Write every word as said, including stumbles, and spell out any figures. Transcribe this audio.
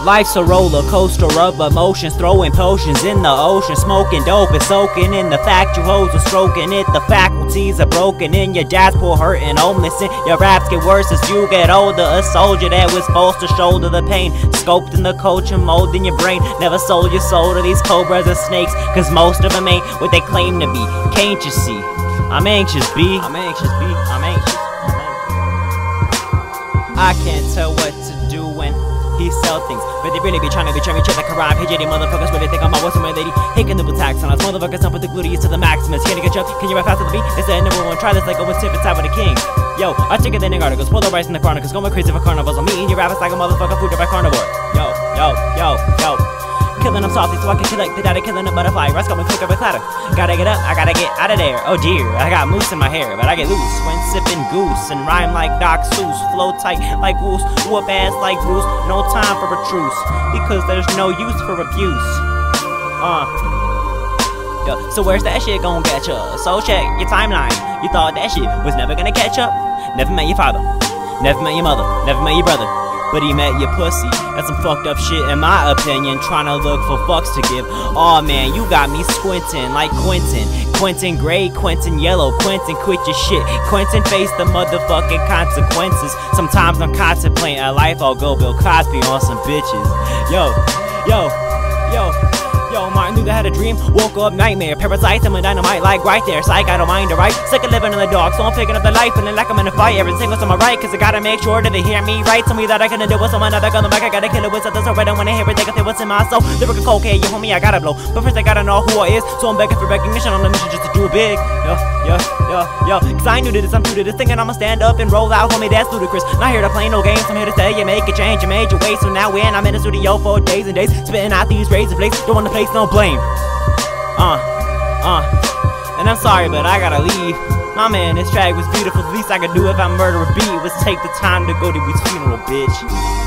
Life's a roller coaster of emotions, throwing potions in the ocean, smoking dope and soaking in the fact you hoes are stroking it. The faculties are broken in your dad's poor, hurting, homeless, and your raps get worse as you get older. A soldier that was supposed to shoulder the pain, scoped in the culture, molding your brain. Never sold your soul to these cobras and snakes, cause most of them ain't what they claim to be. Can't you see? I'm anxious, B. I'm anxious, B. I'm anxious. I'm anxious. I can't tell what to do when he sell things, but they really be trying to be cherry check like a rhyme. H J D motherfuckers really think I'm a what's my lady. Haking the tax on us motherfuckers, up with the gluteus to the maximus. Can you get up? Can you rap faster than me? It's the number one. Try this like going tip inside with a king. Yo, I take it in the articles, pull the rice in the chronicles, going crazy for carnivals. I'm eating your rappers like a motherfucker food by carnivore. Yo, yo, yo, yo. Killing them softly so I can collect the data, killing a butterfly. Rest got me quick up a clatter. Gotta get up, I gotta get out of there. Oh dear, I got moose in my hair, but I get loose when sipping goose and rhyme like Doc Seuss. Flow tight like goose, whoop ass like Bruce. No time for a truce, because there's no use for abuse. Uh. Yo, so where's that shit gonna get ya? So check your timeline. You thought that shit was never gonna catch up. Never met your father, never met your mother, never met your brother, but he met your pussy. That's some fucked up shit in my opinion. Trying to look for fucks to give. Aw, oh, man, you got me squinting like Quentin. Quentin gray, Quentin yellow, Quentin quit your shit. Quentin face the motherfucking consequences. Sometimes I'm contemplating a life I'll go Bill Cosby on some bitches. Yo, yo, yo. Yo, Martin Luther had a dream, woke up nightmare. Parasites, I'm a dynamite like right there. Psych, I don't mind the right. Sick of living in the dark, so I'm picking up the life. Feeling like I'm in a fight, every single time I write. Cause I gotta make sure that they hear me right. Tell me that I couldn't do with someone other gonna back. I gotta kill it with something so I don't wanna hear it. They can feel what's in my soul. Lyrical cocaine, you homie, I gotta blow. But first I gotta know who I is. So I'm begging for recognition on a mission just to do it big. Yo, yo, yo, yo. Cause I knew to this, I'm true to this. Thinking I'ma stand up and roll out, homie, that's ludicrous. Not here to play no games, I'm here to say you make a change, you made your way. So now when I'm in the studio for days and days, spitting out these razor blades, don't wanna place no blame. Uh, uh, and I'm sorry, but I gotta leave. My man, this track was beautiful. The least I could do if I murder a beat was take the time to go to his funeral, bitch.